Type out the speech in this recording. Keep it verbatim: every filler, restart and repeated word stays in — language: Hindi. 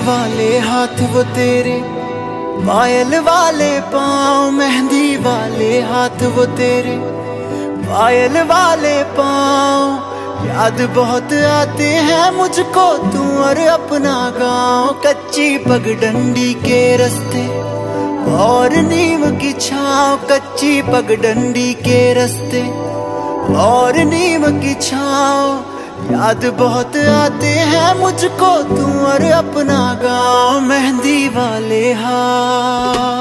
वाले हाथ वो तेरे, पायल वाले पाँव, मेहंदी वाले हाथ वो तेरे, पायल वाले पाँव। याद बहुत आते हैं मुझको तू और अपना गाँव। कच्ची पगडंडी के रास्ते और नीम की छाँव, कच्ची पगडंडी के रास्ते और नीम की छाँव। याद बहुत आते हैं मुझको तू और अपना गाँव, मेहंदी वाले हाथ।